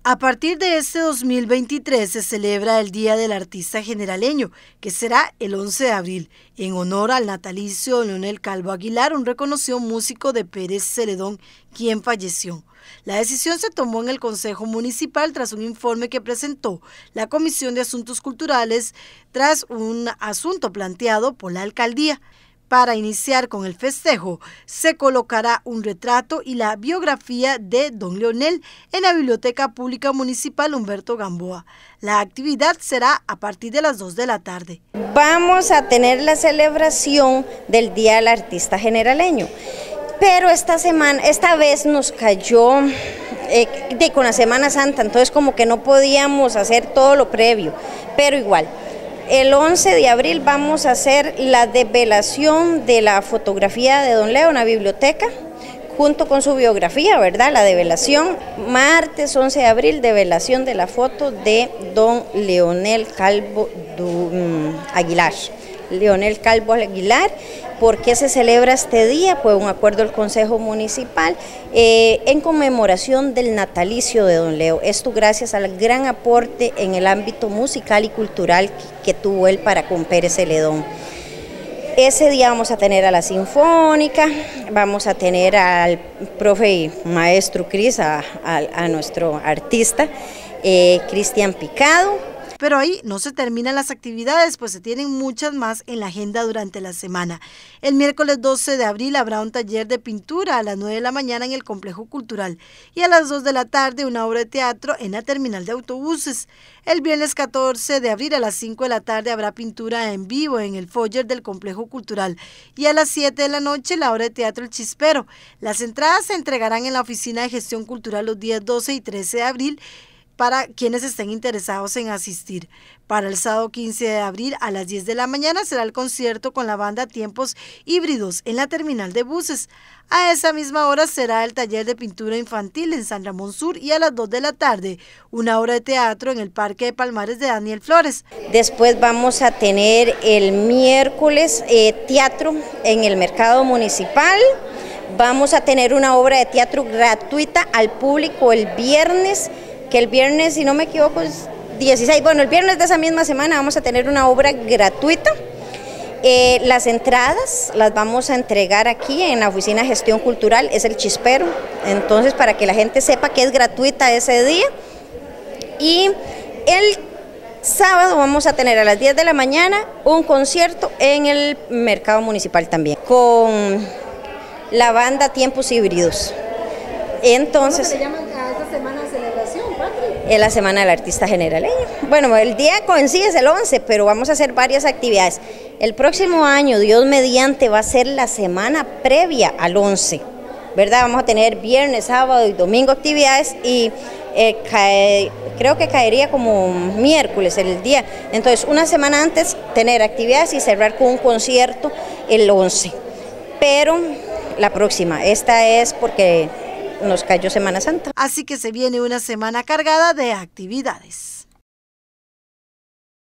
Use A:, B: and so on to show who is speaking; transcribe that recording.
A: A partir de este 2023 se celebra el Día del Artista Generaleño, que será el 11 de abril, en honor al natalicio de Leonel Calvo Aguilar, un reconocido músico de Pérez Celedón, quien falleció. La decisión se tomó en el Consejo Municipal tras un informe que presentó la Comisión de Asuntos Culturales tras un asunto planteado por la alcaldía. Para iniciar con el festejo, se colocará un retrato y la biografía de don Leonel en la Biblioteca Pública Municipal Humberto Gamboa. La actividad será a partir de las 2 de la tarde.
B: Vamos a tener la celebración del Día del Artista Generaleño, pero esta vez nos cayó con la Semana Santa, entonces como que no podíamos hacer todo lo previo, pero igual. El 11 de abril vamos a hacer la develación de la fotografía de don Leo en la biblioteca, junto con su biografía, ¿verdad? La develación. Martes 11 de abril, develación de la foto de don Leonel Calvo Aguilar. Leonel Calvo Aguilar. ¿Por qué se celebra este día? Pues un acuerdo del Consejo Municipal en conmemoración del natalicio de don Leo. Esto gracias al gran aporte en el ámbito musical y cultural que tuvo él para con Pérez Celedón. Ese día vamos a tener a la Sinfónica, vamos a tener al profe y maestro Cris, a nuestro artista Cristian Picado.
A: Pero ahí no se terminan las actividades, pues se tienen muchas más en la agenda durante la semana. El miércoles 12 de abril habrá un taller de pintura a las 9 de la mañana en el Complejo Cultural y a las 2 de la tarde una obra de teatro en la terminal de autobuses. El viernes 14 de abril a las 5 de la tarde habrá pintura en vivo en el foyer del Complejo Cultural y a las 7 de la noche la obra de teatro El Chispero. Las entradas se entregarán en la Oficina de Gestión Cultural los días 12 y 13 de abril, para quienes estén interesados en asistir. Para el sábado 15 de abril a las 10 de la mañana será el concierto con la banda Tiempos Híbridos en la terminal de buses. A esa misma hora será el taller de pintura infantil en San Ramón Sur y a las 2 de la tarde una obra de teatro en el Parque de Palmares de Daniel Flores.
B: Después vamos a tener el miércoles teatro en el Mercado Municipal. Vamos a tener una obra de teatro gratuita al público el viernes, que el viernes, si no me equivoco, es 16, bueno, el viernes de esa misma semana vamos a tener una obra gratuita. Las entradas las vamos a entregar aquí en la Oficina de Gestión Cultural, es El Chispero, entonces para que la gente sepa que es gratuita ese día. Y el sábado vamos a tener a las 10 de la mañana un concierto en el Mercado Municipal también, con la banda Tiempos Híbridos. Entonces,
A: ¿cómo se le llama a esta semana de celebración, Patri?
B: Es la Semana del Artista Generaleño. Bueno, el día en sí es el 11, pero vamos a hacer varias actividades. El próximo año, Dios mediante, va a ser la semana previa al 11, ¿verdad? Vamos a tener viernes, sábado y domingo actividades y creo que caería como miércoles el día. Entonces, una semana antes tener actividades y cerrar con un concierto el 11. Pero la próxima, esta es porque nos cayó Semana Santa.
A: Así que se viene una semana cargada de actividades.